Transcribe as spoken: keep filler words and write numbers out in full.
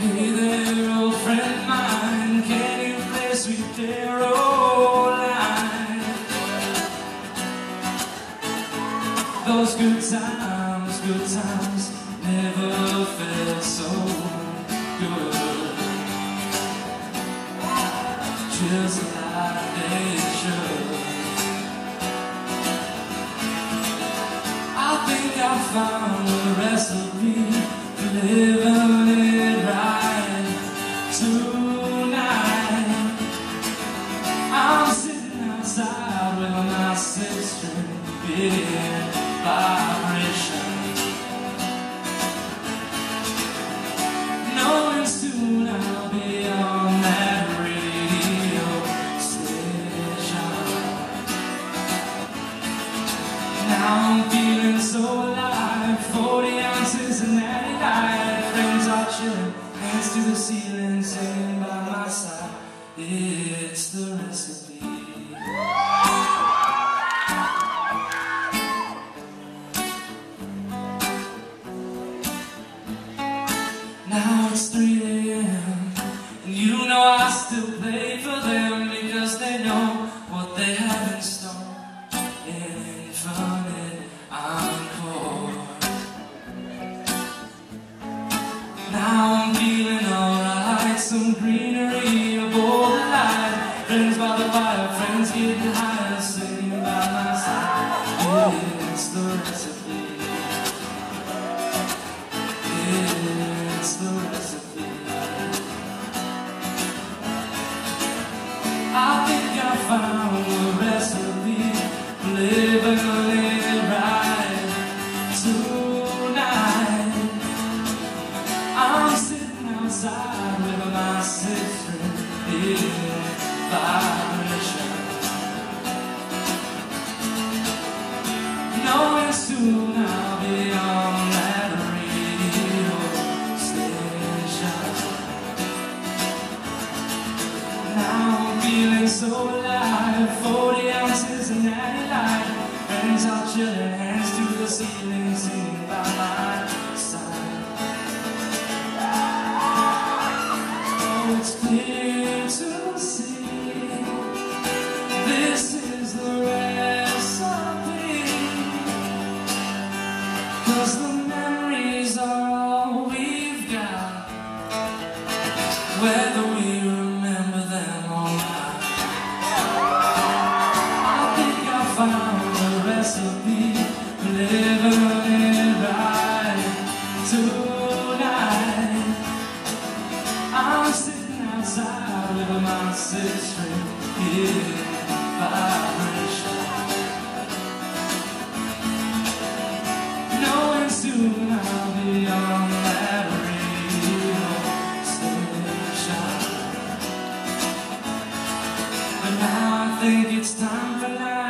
Hey there, old friend mine, can you play Sweet Caroline? Those good times, good times never felt so good. Just like they should. I think I found the recipe for living it right tonight. I'm sitting outside with my six-string big vibration, knowing soon I'll be on that radio station. Now I'm feeling so alive, forty ounces of Natty. Friends are chilling, hands to the ceiling, singing by my side. It's the recipe. Now it's three A M and you know I still play for them, because they know what they have in store. Infinite encore. Now I'm feeling alright, some greenery aboard the light. Friends by the fire, friends getting higher, singing by my side. It's the recipe. It's the recipe. I think I found the recipe for living it right tonight. I'm sitting outside with my six-string big vibration, knowing soon I'll be on that radio station. Now I'm feeling so alive, forty ounces of Natty light. Friends are chilling, hands to the ceiling, singing by my side. It's clear to see, this is the recipe, 'cause the memories are all we've got, whether we remember them or not. I think I found the recipe for living it right tonight. I'm sitting outside with my six-string big vibration, knowing soon I'll be on that radio station. But now I think it's time for now.